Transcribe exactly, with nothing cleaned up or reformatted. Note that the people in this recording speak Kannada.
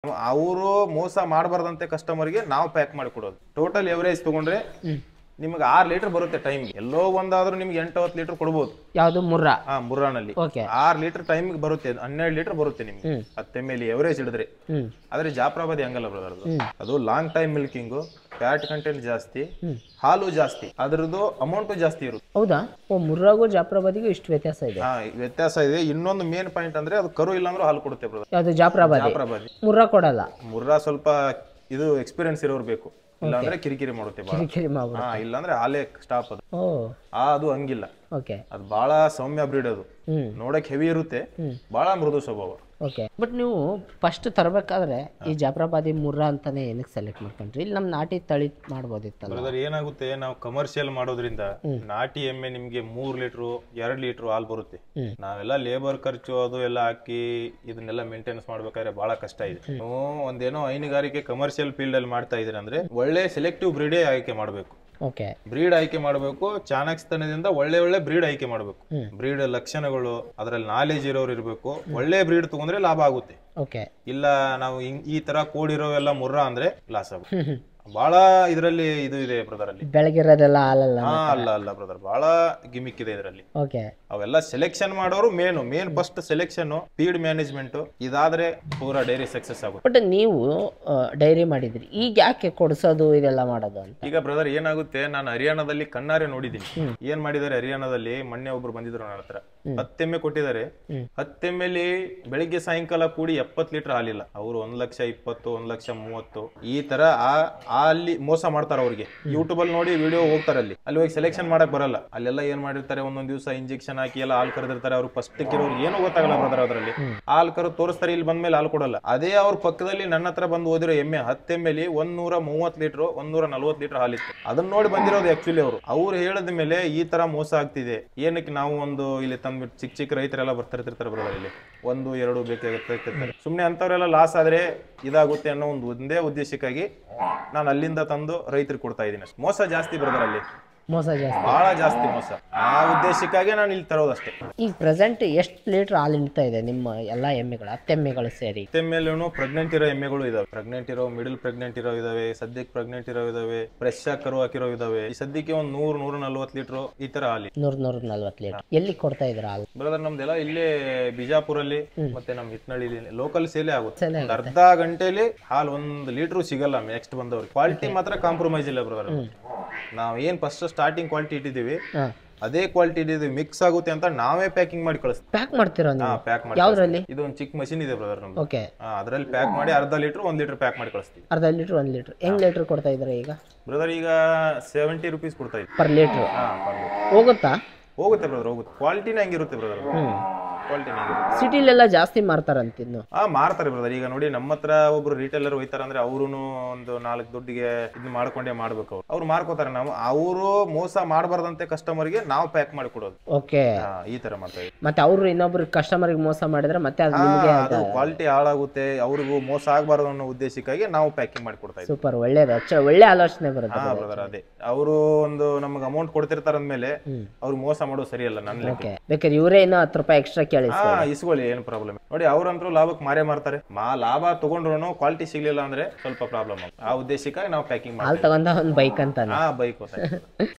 ಅವರು ಮೋಸ ಮಾಡಬಾರ್ದಂತೆ ಕಸ್ಟಮರ್ಗೆ ನಾವು ಪ್ಯಾಕ್ ಮಾಡಿ ಕೊಡೋದು. ಟೋಟಲ್ ಎವರೇಜ್ ತಗೊಂಡ್ರೆ ನಿಮಗೆ ಆರು ಲೀಟರ್ ಬರುತ್ತೆ ಟೈಮ್. ಎಲ್ಲೋ ಒಂದಾದ್ರೂ ನಿಮ್ಗೆ ಎಂಟು ಹತ್ತು ಲೀಟರ್ ಕೊಡಬಹುದು. ಯಾವುದು ಮುರ್ರಾ? ಹಾ, ಮುರ್ರಾನಲ್ಲಿ ಆರು ಲೀಟರ್ ಟೈಮ್ ಬರುತ್ತೆ, ಹನ್ನೆರಡು ಲೀಟರ್ ಬರುತ್ತೆ ನಿಮ್ಗೆ ಹತ್ತು ಎಮ್ ಎಲ್ ಎವರೇಜ್ ಹಿಡಿದ್ರೆ. ಆದ್ರೆ ಜಾಫ್ರಾಬಾದಿ ಹಂಗಲ್ಲ ಬ್ರದರ್, ಅದು long time milking, fat content ಜಾಸ್ತಿ, ಹಾಲು ಜಾಸ್ತಿ, ಅದ್ರದ್ದು ಅಮೌಂಟ್ ಜಾಸ್ತಿ ಇರುತ್ತೆ. ಹೌದಾ? ಓ, ಮುರ್ರಾಗೂ ಜಾಫ್ರಾಬಾದಿಗೂ ಇಷ್ಟು ವ್ಯತ್ಯಾಸ ಇದೆ? ಹಾ, ವ್ಯತ್ಯಾಸ ಇದೆ. ಇನ್ನೊಂದು ಮೇನ್ ಪಾಯಿಂಟ್ ಅಂದ್ರೆ ಅದು ಕರು ಇಲ್ಲ ಅಂದ್ರೆ ಹಾಲು ಕೊಡುತ್ತೆ ಬ್ರದರ್. ಯಾವುದು? ಜಾಫ್ರಾಬಾದಿ. ಜಾಫ್ರಾಬಾದಿ. ಮುರ್ರಾ ಕೊಡಲ್ಲ. ಮುರ್ರಾ ಸ್ವಲ್ಪ ಇದು ಎಕ್ಸ್ಪೀರಿಯನ್ಸ್ ಇರೋರು ಬೇಕು, ಇಲ್ಲಾಂದ್ರೆ ಕಿರಿಕಿರಿ ಮಾಡುತ್ತೆ ಬಾಳ. ಕಿರಿಕಿರಿ ಮಾಡ್ಬಿಡು. ಹಾ, ಇಲ್ಲಾಂದ್ರೆ ಹಾಲೇ ಸ್ಟಾಪ್ ಅದು. ಓ, ಆ ಅದು ಹಂಗಿಲ್ಲ. ಓಕೆ. ಅದು ಬಹಳ ಸೌಮ್ಯ ಬ್ರೀಡ್. ಅದು ನೋಡಕ್ ಹೆವಿ ಇರುತ್ತೆ, ಬಹಳ ಮೃದು ಸ್ವಭಾವ. ಓಕೆ. ಬಟ್ ನೀವು ಫಸ್ಟ್ ತರಬೇಕಾದ್ರೆ ಈ ಜಾಫ್ರಾಬಾದಿ ಮುರ್ರಾ ಅಂತಾನೆ ಏನಕ್ಕೆ ಸೆಲೆಕ್ಟ್ ಮಾಡ್ಕೊಂಡ್ರಿ? ಇಲ್ಲಿ ನಮ್ ನಾಟಿ ತಳಿ ಮಾಡ್ಬೋದಿತ್ತಲ್ಲ. ಬ್ರದರ್ ಏನಾಗುತ್ತೆ, ನಾವು ಕಮರ್ಷಿಯಲ್ ಮಾಡೋದ್ರಿಂದ ನಾಟಿ ಎಮ್ಮೆ ನಿಮ್ಗೆ ಮೂರ್ ಲೀಟರ್ ಎರಡ್ ಲೀಟರ್ ಹಾಲು ಬರುತ್ತೆ. ನಾವೆಲ್ಲ ಲೇಬರ್ ಖರ್ಚು ಅದು ಎಲ್ಲ ಹಾಕಿ ಇದನ್ನೆಲ್ಲ ಮೇಂಟೆನೆನ್ಸ್ ಮಾಡ್ಬೇಕಾದ್ರೆ ಬಹಳ ಕಷ್ಟ ಇದೆ. ನೀವು ಒಂದೇನೋ ಹೈನುಗಾರಿಕೆ ಕಮರ್ಷಿಯಲ್ ಫೀಲ್ಡ್ ಅಲ್ಲಿ ಮಾಡ್ತಾ ಇದೀರ ಅಂದ್ರೆ ಒಳ್ಳೆ ಸೆಲೆಕ್ಟಿವ್ ಬ್ರೀಡೇ ಆಯ್ಕೆ ಮಾಡಬೇಕು. ಓಕೆ. ಬ್ರೀಡ್ ಆಯ್ಕೆ ಮಾಡಬೇಕು, ಚಾಣಾಕ್ಷತನದಿಂದ ಒಳ್ಳೆ ಒಳ್ಳೆ ಬ್ರೀಡ್ ಆಯ್ಕೆ ಮಾಡಬೇಕು. ಬ್ರೀಡ್ ಲಕ್ಷಣಗಳು ಅದರಲ್ಲಿ ನಾಲೆಜ್ ಇರೋರು ಇರಬೇಕು. ಒಳ್ಳೆ ಬ್ರೀಡ್ ತಗೊಂಡ್ರೆ ಲಾಭ ಆಗುತ್ತೆ. ಓಕೆ. ಇಲ್ಲ ನಾವು ಈ ತರ ಕೂಡಿರೋವೆಲ್ಲ ಮುರ್ರಾ ಅಂದ್ರೆ ಲಾಸ್ ಆಗುತ್ತೆ. ಬಹಳ ಇದರಲ್ಲಿ ಇದು ಇದೆ ಬ್ರದರ್. ಅಲ್ಲಿ ಬೆಳಗಿರೋದೆಲ್ಲ ಹಾಲಲ್ಲ? ಹಾ, ಅಲ್ಲ ಅಲ್ಲ ಬ್ರದರ್, ಬಹಳ ಗಿಮಿಕ್ ಇದೆ ಇದರಲ್ಲಿ. ಓಕೆ. ಅವೆಲ್ಲ ಸೆಲೆಕ್ಷನ್ ಮಾಡೋರು main main first selection, feed management ಇದಾದ್ರೆ ಪೂರಾ ಡೈರಿ ಸಕ್ಸಸ್ ಆಗುತ್ತೆ. ಬಟ್ ನೀವು ಡೈರಿ ಮಾಡಿದ್ರಿ, ಈಗ ಯಾಕೆ ಕೊಡಿಸೋದು ಇದೆಲ್ಲ ಮಾಡೋದು ಅಂತ? ಈಗ ಬ್ರದರ್ ಏನಾಗುತ್ತೆ, ನಾನು ಹರಿಯಾಣದಲ್ಲಿ ಕಣ್ಣಾರೆ ನೋಡಿದ್ದೀನಿ. ಏನ್ ಮಾಡಿದ್ದಾರೆ ಹರಿಯಾಣದಲ್ಲಿ, ಮೊನ್ನೆ ಒಬ್ರು ಬಂದಿದ್ರು ನನ್ನ ಹತ್ರ, ಹತ್ತೆಮ್ಮೆ ಕೊಟ್ಟಿದ್ದಾರೆ. ಹತ್ತೆಮ್ಮೆಲಿ ಬೆಳಿಗ್ಗೆ ಸಾಯಂಕಾಲ ಕೂಡಿ ಎಪ್ಪತ್ ಲೀಟರ್ ಹಾಲಿಲ್ಲ. ಅವ್ರು ಒಂದ್ ಲಕ್ಷ ಇಪ್ಪತ್ತು, ಒಂದ್ ಲಕ್ಷ ಮೂವತ್ತು ಈ ತರ ಆ ಅಲ್ಲಿ ಮೋಸ ಮಾಡ್ತಾರೆ. ಅವ್ರಿಗೆ ಯೂಟ್ಯೂಬ್ ಅಲ್ಲಿ ನೋಡಿ ವಿಡಿಯೋ ಹೋಗ್ತಾರೆ. ಅಲ್ಲಿ ಅಲ್ಲಿ ಹೋಗಿ ಸೆಲೆಕ್ಷನ್ ಮಾಡಕ್ ಬರಲ್ಲ. ಅಲ್ಲೆಲ್ಲ ಏನ್ ಮಾಡಿರ್ತಾರೆ, ಒಂದೊಂದ್ ದಿವಸ ಇಂಜೆಕ್ಷನ್ ಹಾಕಿ ಎಲ್ಲ ಹಾಲು ಕರೆದಿರ್ತಾರೆ. ಅವ್ರು ಫಸ್ಟ್ ಇರೋರು ಏನು ಗೊತ್ತಾಗಲ್ಲ ಬ್ರದರ್. ಅದರಲ್ಲಿ ಹಾಲು ಕರೆದು ತೋರಿಸ್ತಾರೆ, ಇಲ್ಲಿ ಬಂದ್ಮೇಲೆ ಹಾಲು ಕೊಡಲ್ಲ. ಅದೇ ಅವ್ರ ಪಕ್ಕದಲ್ಲಿ ನನ್ನ ಹತ್ರ ಬಂದು ಓದಿರೋ ಎಮ್ಮೆ ಹತ್ತೆಮ್ಮೆಲಿ ಒಂದ್ ನೂರ ಮೂವತ್ ಲೀಟರ್ ಒಂದ್ ನೂರ ನಲ್ವತ್ ಲೀಟರ್ ಹಾಲಿತ್ತು. ಅದನ್ನ ನೋಡಿ ಬಂದಿರೋದು ಆಕ್ಚುಲಿ ಅವರು. ಅವ್ರು ಹೇಳಿದ ಮೇಲೆ ಈ ತರ ಮೋಸ ಆಗ್ತಿದೆ. ಏನಕ್ಕೆ ನಾವು ಒಂದು ಇಲ್ಲಿ ತಂದ್ಬಿಟ್ಟು ಚಿಕ್ಕ ಚಿಕ್ಕ ರೈತರೆಲ್ಲ ಬರ್ತಿರ್ತಿರ್ತಾರೆ ಬ್ರದರ್. ಇಲ್ಲಿ ಒಂದು ಎರಡು ಬೇಕಾಗಿರ್ತಾರೆ. ಸುಮ್ನೆ ಅಂತವ್ರೆಲ್ಲ ಲಾಸ್ ಆದ್ರೆ ಇದಾಗುತ್ತೆ ಅನ್ನೋ ಒಂದು ಒಂದೇ ಉದ್ದೇಶಕ್ಕಾಗಿ ನಾನು ಅಲ್ಲಿಂದ ತಂದು ರೈತರಿಗೆ ಕೊಡ್ತಾ ಇದ್ದೀನಿ. ಮೋಸ ಜಾಸ್ತಿ ಬ್ರದರ್, ಅಲ್ಲಿ ಮೋಸ ಜಾಸ್ತಿ, ಬಹಳ ಜಾಸ್ತಿ ಮೋಸ. ಆ ಉದ್ದೇಶಕ್ಕಾಗಿ ನಾನು ಇಲ್ಲಿ ತರೋದಷ್ಟೇ. ಈಗ ಪ್ರೆಸೆಂಟ್ ಎಷ್ಟು ಲೀಟರ್ ಹಾಲು ಹಿಡ್ತಾ ಇದೆ ನಿಮ್ಮ ಎಲ್ಲಾ ಎಮ್ಮೆಗಳು, ಹತ್ತೆಮ್ಮೆಗಳು ಸೇರಿ? ಹತ್ತೆಮ್ಮೆಲೂ ಪ್ರೆಗ್ನೆಂಟ್ ಇರೋ ಎಮ್ಮೆಗಳು ಇದಾವೆ. ಪ್ರೆಗ್ನೆಂಟ್ ಇರೋ, ಮಿಡಲ್ ಪ್ರೆಗ್ನೆಂಟ್ ಇರೋ ಇದಾವೆ, ಸದ್ಯಕ್ಕೆ ಪ್ರೆಗ್ನೆಂಟ್ ಇರೋ ಇದಾವೆ, ಫ್ರೆಶ್ ಆಗಿ ಕರು ಹಾಕಿರೋ ಇದಾವೆ. ಈ ಸದ್ಯಕ್ಕೆ ಒಂದ್ ನೂರ್ ನೂರ ನಲ್ವತ್ ಲೀಟರ್ ಈ ತರ ಹಾಲಿ. ನೂರ್ ನೂರ ನಲ್ವತ್ ಲೀಟರ್ ಎಲ್ಲಿ ಕೊಡ್ತಾ ಇದ್ರ ಹಾಲು ಬ್ರದರ್? ನಮ್ದೆಲ್ಲ ಇಲ್ಲೇ ಬಿಜಾಪುರಲ್ಲಿ ಮತ್ತೆ ನಮ್ ಹಿತ್ನಳ್ಳಿ ಲೋಕಲ್ ಸೇಲೆ ಆಗುತ್ತೆ. ಒಂದ್ ಅರ್ಧ ಗಂಟೆಲಿ ಹಾಲು ಒಂದ್ ಲೀಟರ್ ಸಿಗಲ್ಲ ನೆಕ್ಸ್ಟ್ ಬಂದವ್ರಿಗೆ. ಕ್ವಾಲಿಟಿ ಮಾತ್ರ ಕಾಂಪ್ರಮೈಸ್ ಇಲ್ಲ ಬ್ರದರ್. ನಾವ್ ಏನ್ ಫಸ್ಟ್ ಸ್ಟಾರ್ಟಿಂಗ್ ಕ್ವಾಲಿಟಿ ಇಟ್ಟಿದೀವಿ ಅದೇ ಕ್ವಾಲಿಟಿ ಇಟ್ಟಿದೀವಿ. ಮಿಕ್ಸ್ ಆಗುತ್ತೆ ಅಂತ ನಾವೇ ಪ್ಯಾಕಿಂಗ್ ಮಾಡಿ ಕಳಿಸ್ತೀವಿ. ಪ್ಯಾಕ್ ಮಾಡ್ತೀರಾ? ಪ್ಯಾಕ್ ಮಾಡಿ. ಯಾವ್ದ್ರಲ್ಲಿ? ಇದು ಒಂದು ಚಿಕ್ಕ ಮಷಿನ್ ಇದೆ ಬ್ರದರ್ ನಮ್ದು. ಓಕೆ. ಅದ್ರಲ್ಲಿ ಪ್ಯಾಕ್ ಮಾಡಿ ಅರ್ಧ ಲೀಟರ್ ಒಂದ್ ಲೀಟರ್ ಪ್ಯಾಕ್ ಮಾಡಿ ಕಳಿಸ್ತೀವಿ. ಅರ್ಧ ಲೀಟರ್ ಒಂದ್ ಲೀಟರ್ ಹೆಂಗ್ ಲೀಟರ್ ಕೊಡ್ತಾ ಇದ್ರೆ ಈಗ ಬ್ರದರ್? ಈಗ ಸೆವೆಂಟಿ ರುಪೀಸ್ ಕೊಡ್ತಾ ಇದ್ದೀವಿ ಪರ್ ಲೀಟರ್. ಹಾ, ಪರ್ ಲೀಟರ್. ಹೋಗುತ್ತಾ? ಹೋಗುತ್ತೆ ಬ್ರದರ್, ಹೋಗುತ್ತೆ. ಕ್ವಾಲಿಟಿನೇ ಹಂಗಿರುತ್ತೆ ಬ್ರದರ್. ಕ್ವಾಲಿಟಿ ಹಂಗಿರುತ್ತೆ. ಸಿಟಿಲೆಲ್ಲ ಜಾಸ್ತಿ ಮಾರ್ತಾರಂತಿನ್ನು. ಹಾ, ಮಾರ್ತಾರೆ ಬ್ರದರ್. ಈಗ ನೋಡಿ ನಮ್ಮ ಹತ್ರ ಒಬ್ರು ರಿಟೇಲರ್ ಹೋಯ್ತಾರ ಅಂದ್ರೆ ಅವ್ರು ಒಂದು ನಾಲ್ಕು ದುಡ್ಡಿಗೆ ಇದನ್ನ ಮಾಡ್ಕೊಂಡೇ ಮಾಡ್ಬೇಕು. ಅವ್ರು ಅವ್ರು ಮಾರ್ಕೋತಾರೆ. ನಾವು ಅವರು ಮೋಸ ಮಾಡಬಾರ್ದಂತೆ ಕಸ್ಟಮರ್ಗೆ ನಾವು ಪ್ಯಾಕ್ ಮಾಡಿ ಕೊಡೋದು. ಓಕೆ. ಈ ತರ ಮಾಡ್ತಾ ಇದ್ದೀವಿ. ಮತ್ತೆ ಅವ್ರು ಇನ್ನೊಬ್ರು ಕಸ್ಟಮರ್ಗೆ ಮೋಸ ಮಾಡಿದ್ರೆ ಮತ್ತೆ ಅದು ನಿಮಗೆ ಅದು ಕ್ವಾಲಿಟಿ ಹಾಳಾಗುತ್ತೆ. ಅವ್ರಿಗೂ ಮೋಸ ಆಗಬಾರ್ದು ಅನ್ನೋ ಉದ್ದೇಶಕ್ಕಾಗಿ ನಾವು ಪ್ಯಾಕಿಂಗ್ ಮಾಡಿ ಕೊಡ್ತಾ ಇದ್ದೀವಿ. ಸೂಪರ್, ಒಳ್ಳೇದು. ಅಚ್ಚ ಒಳ್ಳೆ ಆಲೋಚನೆ ಬರುತ್ತೆ. ಹಾ ಬ್ರದರ್, ಅದೇ ಅವರು ಒಂದು ನಮ್ಗೆ ಅಮೌಂಟ್ ಕೊಡ್ತಿರ್ತಾರ ಅಂದ್ಮೇಲೆ ಅವ್ರು ಮೋಸ ಮಾಡೋದು ಸರಿಯಲ್ಲ ನನ್ನ ಲೆಕ್ಕ. ಬೇಕಾದ್ರೆ ಇವರೇ ಇನ್ನೂ ಹತ್ತು ರೂಪಾಯಿ ಎಕ್ಸ್ಟ್ರಾ ಕೇಳಿ ಇಸ್ಕೊಳ್ಳಿ, ಏನು ಪ್ರಾಬ್ಲಮ್ ನೋಡಿ. ಅವ್ರಂತರೂ ಲಾಭಕ್ಕೆ ಮಾರೇ ಮಾರ್ತಾರೆ. ಮಾ ಲಾಭ ತಗೊಂಡ್ರು ಕ್ವಾಲಿಟಿ ಸಿಗ್ಲಿಲ್ಲ ಅಂದ್ರೆ ಸ್ವಲ್ಪ ಪ್ರಾಬ್ಲಮ್. ಆ ಉದ್ದೇಶಕ್ಕಾಗಿ ನಾವು ಪ್ಯಾಕಿಂಗ್ ಮಾಡಿ ತಗೊಂಡ ಒಂದು ಬೈಕ್ ಅಂತ. ಹಾ, ಬೈಕ್